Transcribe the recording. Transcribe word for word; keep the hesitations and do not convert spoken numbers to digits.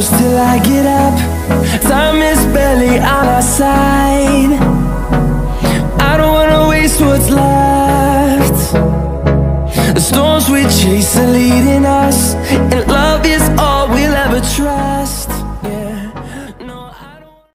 close till I get up. Time is barely on our side. I don't wanna waste what's left. The storms we chase are leading us, and love is all we'll ever try.